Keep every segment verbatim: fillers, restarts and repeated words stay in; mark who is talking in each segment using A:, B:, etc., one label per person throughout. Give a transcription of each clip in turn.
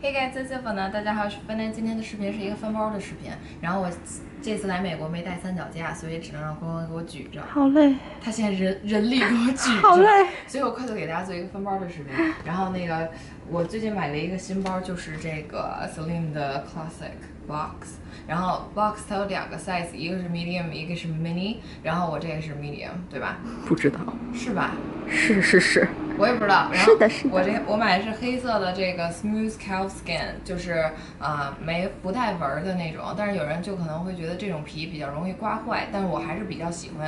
A: Hey guys，这次呢，大家好，我是芬兰。今天的视频是一个翻包的视频。然后我这次来美国没带三脚架，所以只能让光光给我举着。
B: 好累。
A: 他现在人人力给我举着。
B: 好累。
A: 所以我快速给大家做一个翻包的视频。然后那个，我最近买了一个新包，就是这个 Celine 的 Classic Box。然后 Box 它有两个 size， 一个是 medium， 一个是 mini。然后我这个是 medium， 对吧？
B: 不知道。
A: 是吧？
B: 是是是。
A: 我也不知道。
B: 是的，是的。
A: 我这我买的是黑色的这个 Smooth Calf Skin， 就是呃没不带纹的那种。但是有人就可能会觉得这种皮比较容易刮坏，但是我还是比较喜欢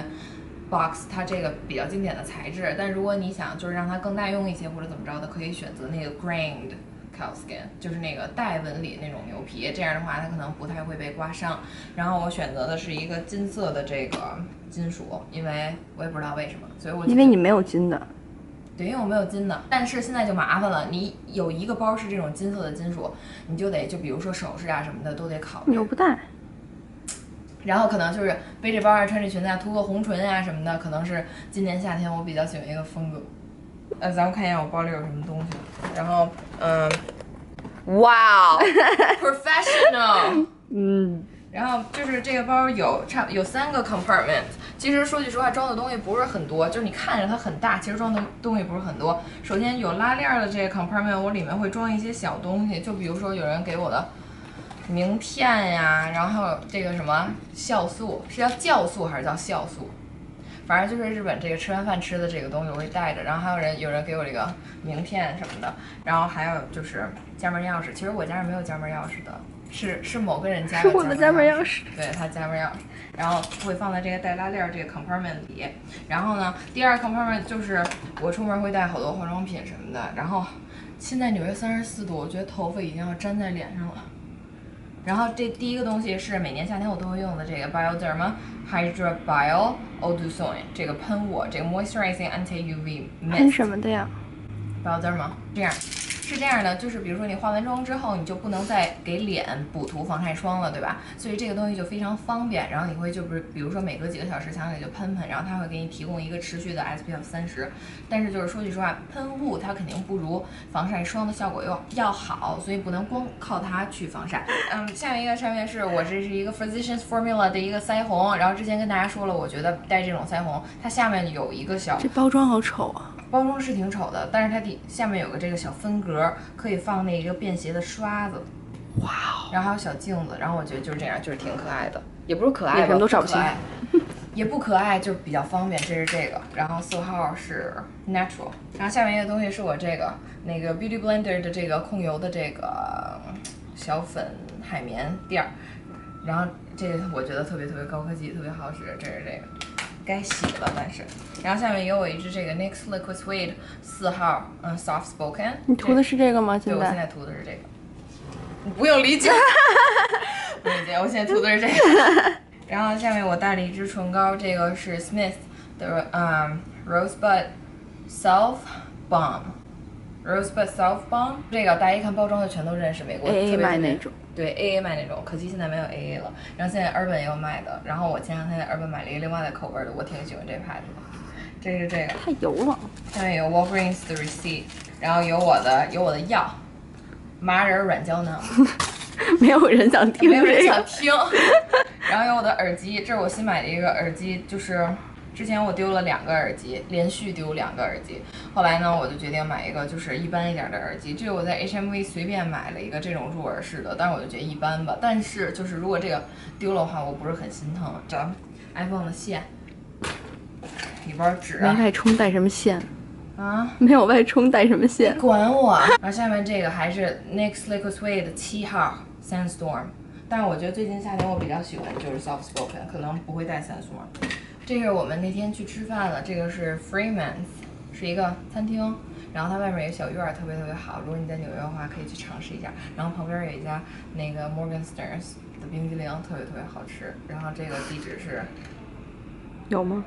A: Box 它这个比较经典的材质。但如果你想就是让它更耐用一些或者怎么着的，可以选择那个 Grained Calf Skin， 就是那个带纹理那种牛皮。这样的话它可能不太会被刮伤。然后我选择的是一个金色的这个金属，因为我也不知道为什么，所以我
B: 因为你没有金的。
A: 对，因为我没有金的，但是现在就麻烦了，你有一个包是这种金色的金属，你就得就比如说首饰啊什么的都得考虑。
B: 你又不戴。
A: 然后可能就是背这包啊，穿这裙子啊，涂个红唇啊什么的，可能是今年夏天我比较喜欢一个风格。呃，咱们看一下我包里有什么东西。然后，嗯，哇 ，professional，
B: 嗯。
A: 然后就是这个包有差有三个 compartment， 其实说句实话，装的东西不是很多，就是你看着它很大，其实装的东西不是很多。首先有拉链的这个 compartment， 我里面会装一些小东西，就比如说有人给我的名片呀，然后还有这个什么酵素，是叫酵素还是叫酵素？反正就是日本这个吃完饭吃的这个东西我会带着，然后还有人有人给我这个名片什么的，然后还有就是家门钥匙，其实我家是没有家门钥匙的。是是某个人家的，
B: 是我的家门钥匙，
A: 对他家门钥匙，然后会放在这个带拉链这个 compartment 里。然后呢，第二 compartment 就是我出门会带好多化妆品什么的。然后现在纽约三十四度，我觉得头发已经要粘在脸上了。然后这第一个东西是每年夏天我都会用的这个 Bioderma Hydra Bio Eau de Soin 这个喷雾，这个 Moisturizing Anti-U V Mist。
B: 喷什么的呀
A: ？Bioderma 这样。是这样的，就是比如说你化完妆之后，你就不能再给脸补涂防晒霜了，对吧？所以这个东西就非常方便。然后你会就是，比如说每隔几个小时想起就喷喷，然后它会给你提供一个持续的 S P F 三十。但是就是说句实话，喷雾它肯定不如防晒霜的效果要要好，所以不能光靠它去防晒。嗯，下面一个上面是我这是一个 Physicians Formula 的一个腮红，然后之前跟大家说了，我觉得戴这种腮红，它下面有一个小，
B: 这包装好丑啊。
A: 包装是挺丑的，但是它底下面有个这个小分格，可以放那个便携的刷子，
B: 哇哦！
A: 然后还有小镜子，然后我觉得就是这样，就是挺可爱的，也不是可爱吧，
B: 什么都找不清，
A: 也不可爱，就是比较方便。这是这个，然后色号是 natural， 然后下面一个东西是我这个那个 Beauty Blender 的这个控油的这个小粉海绵垫儿，然后这个我觉得特别特别高科技，特别好使，这是这个。该洗了，但是，然后下面也有一支这个 N Y X Liquid Suede 四号，嗯 ，Soft Spoken。
B: 你涂的是这个吗？
A: 对，我现在涂的是这个。你不用理解，不理解，我现在涂的是这个。然后下面我带了一支唇膏，这个是 Smith 的嗯 Rosebud Self Balm。Rosebud Self Balm， 这个大家一看包装就全都认识，美国
B: A A 卖那种。
A: 对 A A 卖那种，可惜现在没有 A A 了。然后现在 Urban 也有卖的，然后我前两天在 Urban 买了一个另外的口味的，我挺喜欢这牌子的。这是这个，
B: 太油了。
A: 下面有 Walgreens 的 receipt， 然后有我的有我的药，麻仁软胶囊。
B: 没有人想听、这个，
A: 没有人想听。然后有我的耳机，这是我新买的一个耳机，就是。之前我丢了两个耳机，连续丢两个耳机。后来呢，我就决定买一个就是一般一点的耳机。这个我在 H M V 随便买了一个这种入耳式的，但是我就觉得一般吧。但是就是如果这个丢了的话，我不是很心疼。这 iPhone 的线，里边纸、啊。
B: 没外充带什么线？
A: 啊？
B: 没有外充带什么线？
A: 你管我！然后下面这个还是 N Y X Liquid Suede 的七号 Sandstorm， 但是我觉得最近夏天我比较喜欢就是 Soft Spoken， 可能不会带 Sandstorm。这是我们那天去吃饭了，这个是 Freeman's， 是一个餐厅，然后它外面有个小院儿，特别特别好。如果你在纽约的话，可以去尝试一下。然后旁边有一家那个 Morgenstern's 的冰激凌，特别特别好吃。然后这个地址是
B: 有吗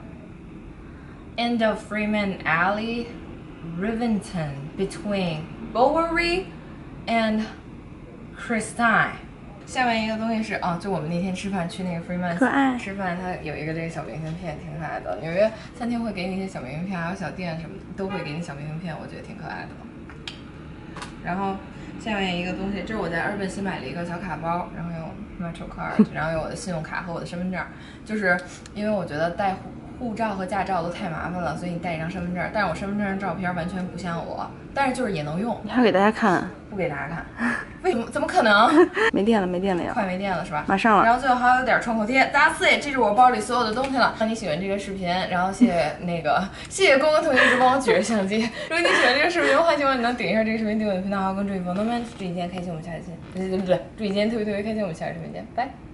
A: ？End of Freeman Alley, Rivington, between Bowery and Christine。下面一个东西是啊，就我们那天吃饭去那个 Freeman
B: 可爱
A: 吃饭，它有一个这个小明信片，挺可爱的。纽约餐厅会给你一些小明信片，还有小店什么都会给你小明信片，我觉得挺可爱的。然后下面一个东西，这是我在日本新买了一个小卡包，然后有 MetroCard，然后有我的信用卡和我的身份证。就是因为我觉得带护护照和驾照都太麻烦了，所以你带一张身份证。但是我身份证照片完全不像我，但是就是也能用。
B: 你还给大家看？
A: 不给大家看，为什么？怎么可能？
B: 没电了，没电了呀！
A: 快没电了是吧？
B: 马上了。
A: 然后最后还有点创口贴。That's it，这是我包里所有的东西了。让你喜欢这个视频，然后谢谢那个谢谢公公同学一直帮我举着相机。如果你喜欢这个视频的话，希望你能点一下这个视频，订阅我的频道，还有关注一波。那么祝你今天开心，我们下期见。对对对对，祝你今天特别特别开心，我们下期视频见，拜。